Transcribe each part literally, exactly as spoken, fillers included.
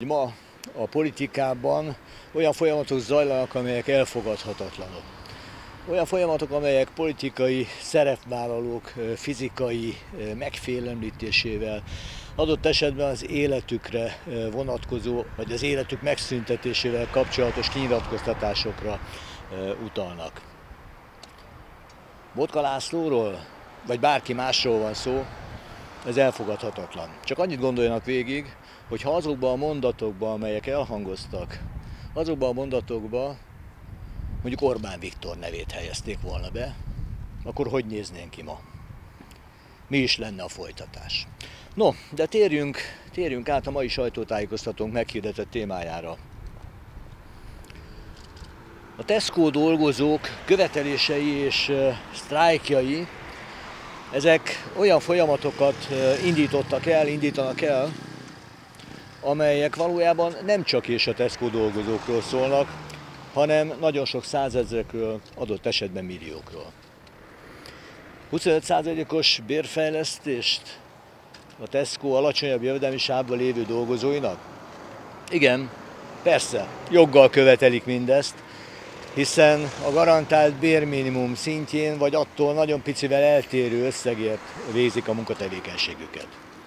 Ma a politikában olyan folyamatok zajlanak, amelyek elfogadhatatlanok. Olyan folyamatok, amelyek politikai szerepvállalók fizikai megfélemlítésével, adott esetben az életükre vonatkozó, vagy az életük megszüntetésével kapcsolatos kinyilatkoztatásokra utalnak. Botka Lászlóról, vagy bárki másról van szó, ez elfogadhatatlan. Csak annyit gondoljanak végig, hogy ha azokban a mondatokban, amelyek elhangoztak, azokban a mondatokban mondjuk Orbán Viktor nevét helyezték volna be, akkor hogy néznénk ki ma? Mi is lenne a folytatás? No, de térjünk, térjünk át a mai sajtótájékoztatónk meghirdetett témájára. A Tesco dolgozók követelései és sztrájkjai, ezek olyan folyamatokat indítottak el, indítanak el, amelyek valójában nem csak és a Tesco dolgozókról szólnak, hanem nagyon sok százezrekről, adott esetben milliókról. huszonöt százalékos bérfejlesztést a Tesco alacsonyabb jövedelmi sávban lévő dolgozóinak? Igen, persze, joggal követelik mindezt, hiszen a garantált bérminimum szintjén vagy attól nagyon picivel eltérő összegért végzik a munkatevékenységüket.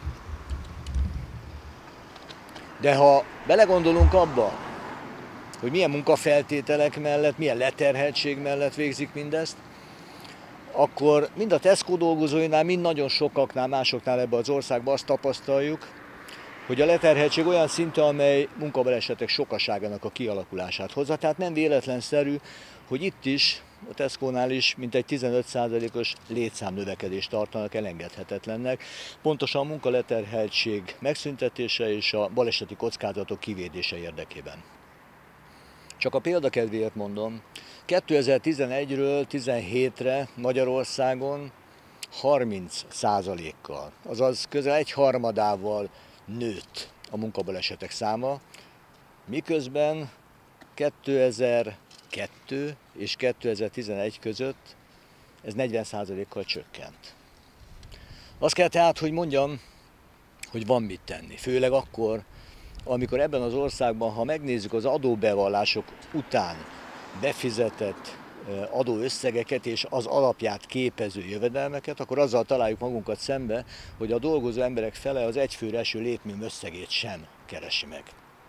De ha belegondolunk abba, hogy milyen munkafeltételek mellett, milyen leterheltség mellett végzik mindezt, akkor mind a Tesco dolgozóinál, mind nagyon sokaknál, másoknál ebben az országban azt tapasztaljuk, hogy a leterheltség olyan szintű, amely munkabalesetek sokaságának a kialakulását hozza. Tehát nem véletlenszerű, hogy itt is, a Tesco-nál is mintegy tizenöt százalékos létszámnövekedést tartanak elengedhetetlennek, pontosan a munkaleterheltség megszüntetése és a baleseti kockázatok kivédése érdekében. Csak a példakedvéért mondom, kétezer-tizenegyről tizenhétre Magyarországon harminc százalékkal, azaz közel egy harmadával nőtt a munkabalesetek száma, miközben kétezer-kettő és kétezer-tizenegy között ez negyven százalékkal csökkent. Azt kell tehát, hogy mondjam, hogy van mit tenni, főleg akkor, amikor ebben az országban, ha megnézzük az adóbevallások után befizetett adóösszegeket és az alapját képező jövedelmeket, akkor azzal találjuk magunkat szembe, hogy a dolgozó emberek fele az egyfőre eső létminimum összegét sem keresi meg.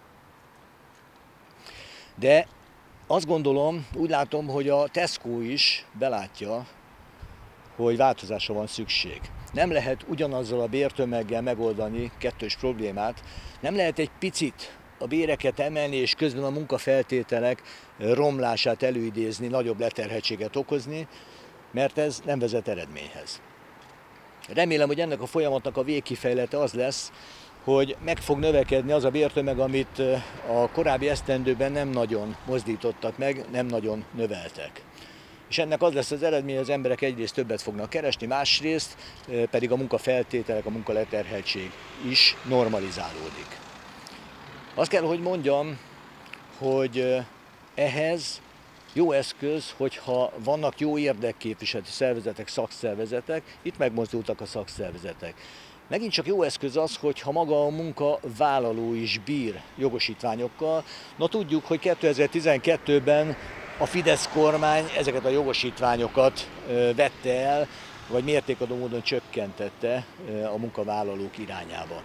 De azt gondolom, úgy látom, hogy a Tesco is belátja, hogy változásra van szükség. Nem lehet ugyanazzal a bértömeggel megoldani kettős problémát, nem lehet egy picit a béreket emelni, és közben a munkafeltételek romlását előidézni, nagyobb leterheltséget okozni, mert ez nem vezet eredményhez. Remélem, hogy ennek a folyamatnak a végkifejlete az lesz, hogy meg fog növekedni az a bértömeg, amit a korábbi esztendőben nem nagyon mozdítottak meg, nem nagyon növeltek. És ennek az lesz az eredmény, hogy az emberek egyrészt többet fognak keresni, másrészt pedig a munkafeltételek, a munkaleterheltség is normalizálódik. Azt kell, hogy mondjam, hogy ehhez jó eszköz, hogyha vannak jó érdekképviseleti szervezetek, szakszervezetek, itt megmozdultak a szakszervezetek. Megint csak jó eszköz az, hogyha maga a munkavállaló is bír jogosítványokkal. Na tudjuk, hogy kétezer-tizenkettőben a Fidesz kormány ezeket a jogosítványokat vette el, vagy mértékadó módon csökkentette a munkavállalók irányába.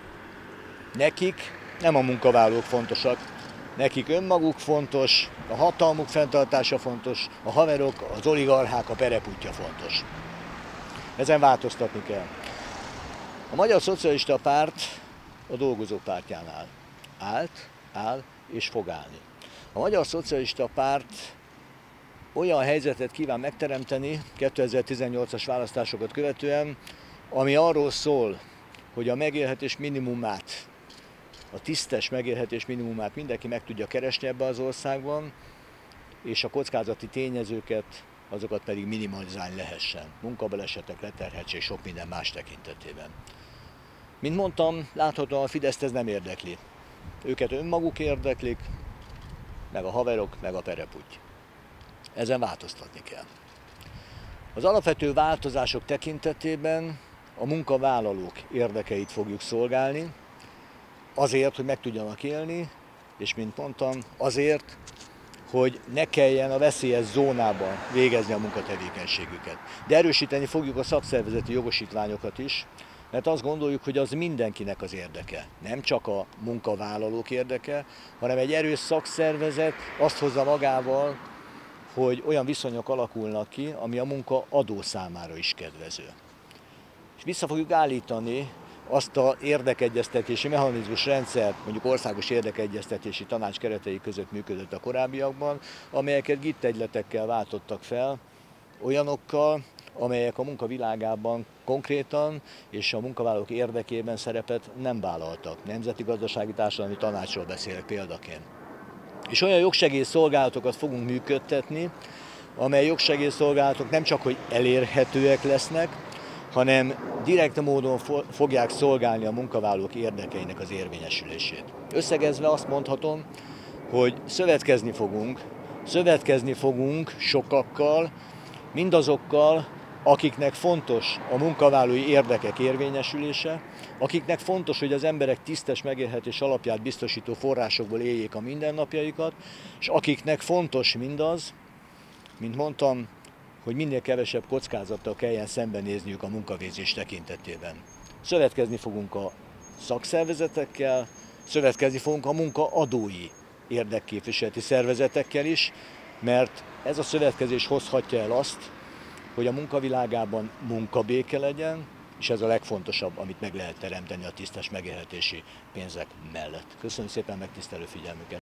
Nekik nem a munkavállalók fontosak, nekik önmaguk fontos, a hatalmuk fenntartása fontos, a haverok, az oligarchák, a pereputya fontos. Ezen változtatni kell. A Magyar Szocialista Párt a dolgozók pártjánál állt, áll és fog állni. A Magyar Szocialista Párt olyan helyzetet kíván megteremteni kétezer-tizennyolcas választásokat követően, ami arról szól, hogy a megélhetés minimumát, a tisztes megélhetés minimumát mindenki meg tudja keresni ebben az országban, és a kockázati tényezőket, azokat pedig minimalizálni lehessen. Munkabalesetek, leterheltség, sok minden más tekintetében. Mint mondtam, láthatóan a Fideszt ez nem érdekli. Őket önmaguk érdeklik, meg a haverok, meg a pereputty. Ezen változtatni kell. Az alapvető változások tekintetében a munkavállalók érdekeit fogjuk szolgálni, azért, hogy meg tudjanak élni, és mint mondtam, azért, hogy ne kelljen a veszélyes zónában végezni a munkatevékenységüket. De erősíteni fogjuk a szakszervezeti jogosítványokat is, mert azt gondoljuk, hogy az mindenkinek az érdeke. Nem csak a munkavállalók érdeke, hanem egy erős szakszervezet azt hozza magával, hogy olyan viszonyok alakulnak ki, ami a munkaadó számára is kedvező. És vissza fogjuk állítani azt az érdekegyeztetési mechanizmus rendszert, mondjuk országos érdekegyeztetési tanács keretei között működött a korábbiakban, amelyeket gittegyletekkel váltottak fel, olyanokkal, amelyek a munkavilágában konkrétan és a munkavállalók érdekében szerepet nem vállaltak. Nemzeti Gazdasági Társadalmi Tanácsról beszélek példaként. És olyan jogsegélyszolgálatokat fogunk működtetni, amely jogsegélyszolgálatok nem csak hogy elérhetőek lesznek, hanem direkt módon fogják szolgálni a munkavállalók érdekeinek az érvényesülését. Összegezve azt mondhatom, hogy szövetkezni fogunk, szövetkezni fogunk sokakkal, mindazokkal, akiknek fontos a munkavállalói érdekek érvényesülése, akiknek fontos, hogy az emberek tisztes megélhetés alapját biztosító forrásokból éljék a mindennapjaikat, és akiknek fontos mindaz, mint mondtam, hogy minél kevesebb kockázattal kelljen szembenézniük a munkavégzés tekintetében. Szövetkezni fogunk a szakszervezetekkel, szövetkezni fogunk a munkaadói érdekképviseleti szervezetekkel is, mert ez a szövetkezés hozhatja el azt, hogy a munkavilágában munkabéke legyen, és ez a legfontosabb, amit meg lehet teremteni a tisztes megélhetési pénzek mellett. Köszönöm szépen megtisztelő figyelmüket!